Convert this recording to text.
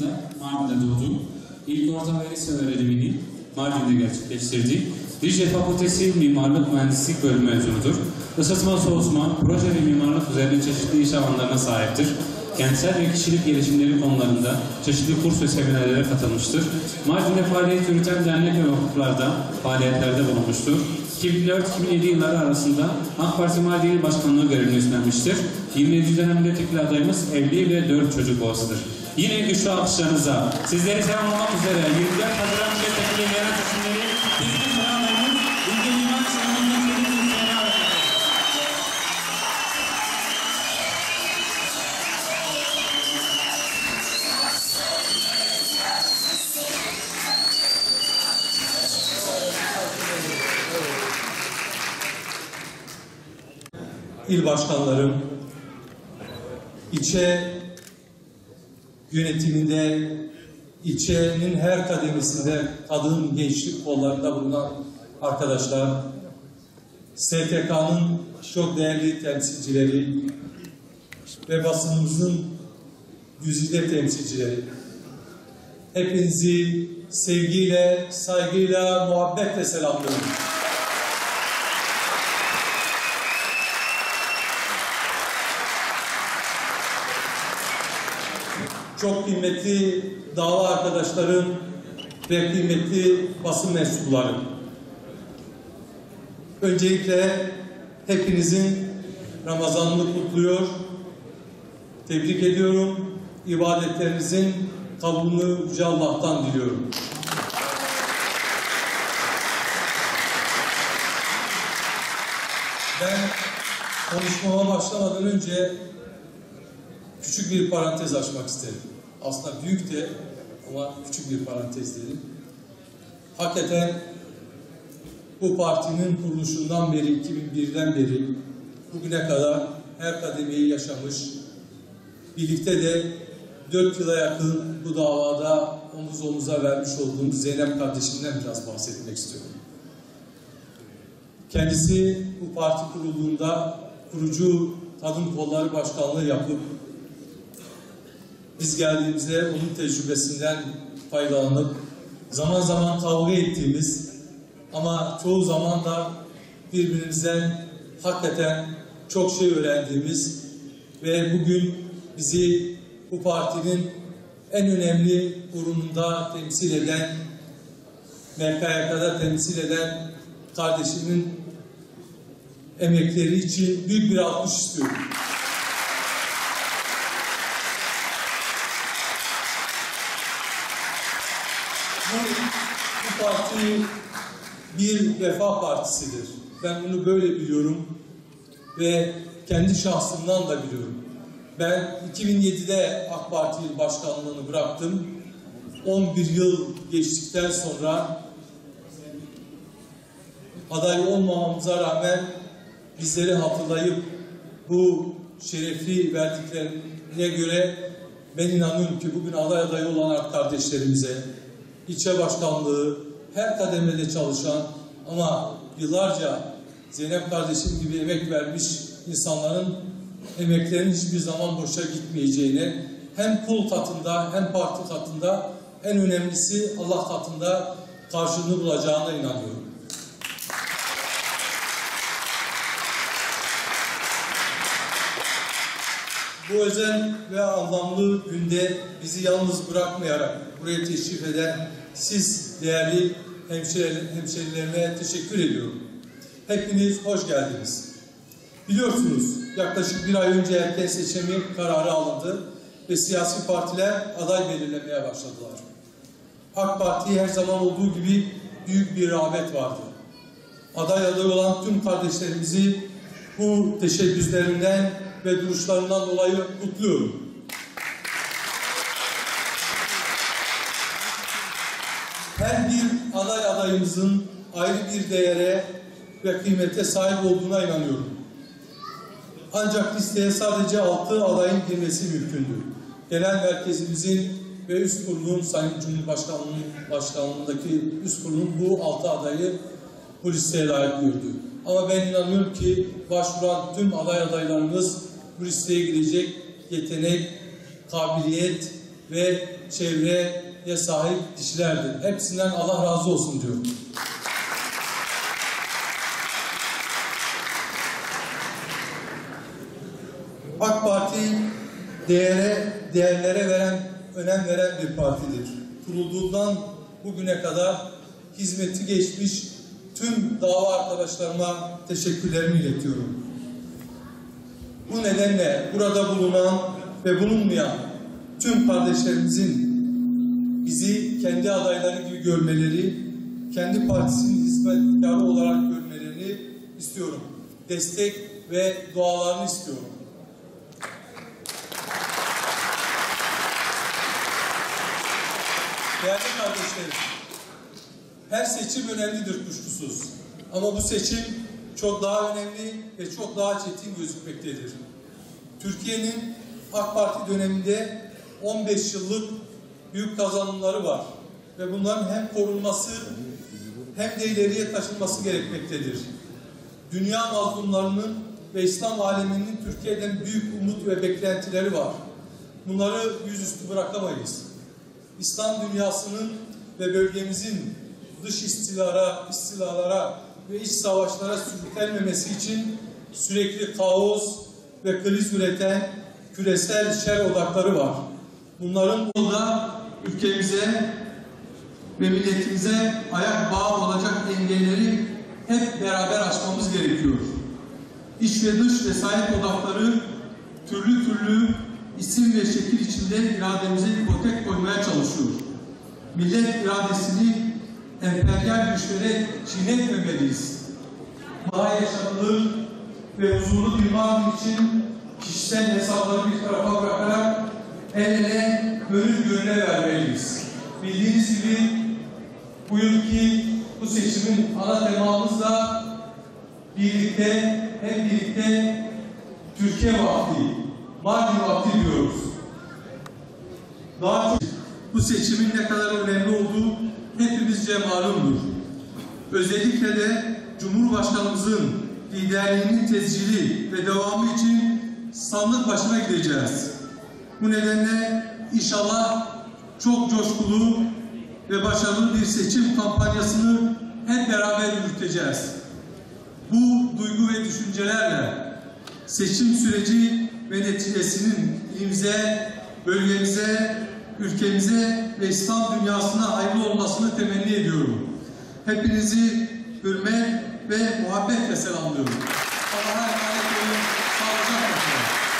Mardin'de doğdu. İlk orta ve lise öğrenimini Mardin'de gerçekleştirdi. Dicle Fakültesi Mimarlık Mühendislik Bölümü mezunudur. Isıtma, soğutma, proje ve mimarlık üzerine çeşitli iş alanlarına sahiptir. Kentsel ve kişilik gelişimleri konularında çeşitli kurs ve seminerlere katılmıştır. Mardin'de faaliyet yürüten dernek ve vakıflarda faaliyetlerde bulunmuştur. 2004-2007 yılları arasında AK Parti Mardin İl Başkanlığı görevini üstlenmiştir. 27. dönem milletvekili adayımız evli ve 4 çocuk babasıdır. Yine güçlü alkışlarınızla sizleri selamlamak üzere 24 Haziran Milletvekili yerel seçimleri birinci sıra adayımız Ülke Mimar Sinan'ın İl başkanlarım, ilçe yönetiminde, ilçenin her kademesinde kadın gençlik kollarında bulunan arkadaşlar, STK'nın çok değerli temsilcileri ve basınımızın güzide temsilcileri, hepinizi sevgiyle, saygıyla, muhabbetle selamlıyorum. Çok kıymetli dava arkadaşlarım ve kıymetli basın mensupları. Öncelikle hepinizin Ramazan'ını kutluyor, tebrik ediyorum. İbadetlerinizin kabulünü Yüce Allah'tan diliyorum. Ben konuşmama başlamadan önce küçük bir parantez açmak isterim. Aslında büyük de ama küçük bir parantez dedim. Hakikaten bu partinin kuruluşundan beri, 2001'den beri bugüne kadar her kademeyi yaşamış, birlikte de 4 yıla yakın bu davada omuz omuza vermiş olduğum Zeynep kardeşimden biraz bahsetmek istiyorum. Kendisi bu parti kurulduğunda kurucu kadın kolları başkanlığı yapıp biz geldiğimizde onun tecrübesinden faydalanıp zaman zaman kavga ettiğimiz ama çoğu zaman da birbirimizden hakikaten çok şey öğrendiğimiz ve bugün bizi bu partinin en önemli kurumunda temsil eden, MKYK'da temsil eden kardeşimin emekleri için büyük bir alkış istiyorum. Bu parti bir vefa partisidir. Ben bunu böyle biliyorum ve kendi şahsımdan da biliyorum. Ben 2007'de AK Parti İl Başkanlığı'nı bıraktım. 11 yıl geçtikten sonra aday olmamamıza rağmen bizleri hatırlayıp bu şerefi verdiklerine göre ben inanıyorum ki bugün aday adayı olan kardeşlerimize, ilçe başkanlığı, her kademede çalışan ama yıllarca Zeynep kardeşim gibi emek vermiş insanların emeklerinin hiçbir zaman boşa gitmeyeceğine, hem kul katında hem parti katında, en önemlisi Allah katında karşılığını bulacağına inanıyorum. Bu özel ve anlamlı günde bizi yalnız bırakmayarak buraya teşrif eden siz değerli hemşerilerime teşekkür ediyorum. Hepiniz hoş geldiniz. Biliyorsunuz yaklaşık bir ay önce erken seçimi kararı alındı ve siyasi partiler aday belirlemeye başladılar. AK Parti'ye her zaman olduğu gibi büyük bir rağbet vardı. Aday olan tüm kardeşlerimizi bu teşebbüslerinden ve duruşlarından dolayı kutluyorum. Her bir aday adayımızın ayrı bir değere ve kıymete sahip olduğuna inanıyorum. Ancak listeye sadece 6 adayın girmesi mümkündü. Genel merkezimizin ve üst kurulun, Sayın Cumhurbaşkanlığı'nın başkanlığındaki üst kurulun bu 6 adayı bu listeye layık gördü. Ama ben inanıyorum ki başvuran tüm aday adaylarımız bu listeye girecek yetenek, kabiliyet ve çevreye sahip kişilerdir. Hepsinden Allah razı olsun diyorum. AK Parti değerlere önem veren bir partidir. Kurulduğundan bugüne kadar hizmeti geçmiş tüm dava arkadaşlarıma teşekkürlerimi iletiyorum. Bu nedenle burada bulunan ve bulunmayan tüm kardeşlerimizin bizi kendi adayları gibi görmeleri, kendi partisinin hizmetkarı olarak görmelerini istiyorum. Destek ve dualarını istiyorum. Değerli kardeşlerim, her seçim önemlidir kuşkusuz. Ama bu seçim çok daha önemli ve çok daha çetin gözükmektedir. Türkiye'nin AK Parti döneminde 15 yıllık büyük kazanımları var. Ve bunların hem korunması hem de ileriye taşınması gerekmektedir. Dünya mazlumlarının ve İslam aleminin Türkiye'den büyük umut ve beklentileri var. Bunları yüzüstü bırakamayız. İslam dünyasının ve bölgemizin dış istilalara ve iç savaşlara sürüklenmemesi için sürekli kaos ve kriz üreten küresel şer odakları var. Bunların yolda ülkemize ve milletimize ayak bağı olacak engelleri hep beraber aşmamız gerekiyor. İç ve dış vesayet odakları türlü isim ve şekil içinde irademize ipotek koymaya çalışıyor. Millet iradesini emperyal güçlere çiğnetmemeliyiz. Daha yaşanılır ve huzurlu bir Mardin için kişisel hesapları bir tarafa bırakarak el ele gönül gönüle vermeliyiz. Bildiğiniz gibi bu yılki bu seçimin ana temamız da hep birlikte Türkiye vakti, Mardin vakti diyoruz. Daha çok bu seçimin ne kadar önemli olduğu hepimizce malumdur. Özellikle de Cumhurbaşkanımızın liderliğinin tescili ve devamı için sandık başına gideceğiz. Bu nedenle inşallah çok coşkulu ve başarılı bir seçim kampanyasını hep beraber yürüteceğiz. Bu duygu ve düşüncelerle seçim süreci ve neticesinin ilimize, bölgemize, ülkemize ve İslam dünyasına hayırlı olmasını temenni ediyorum. Hepinizi hürmet ve muhabbetle selamlıyorum. Allah'a emanet olun. Sağlıcakla kalın.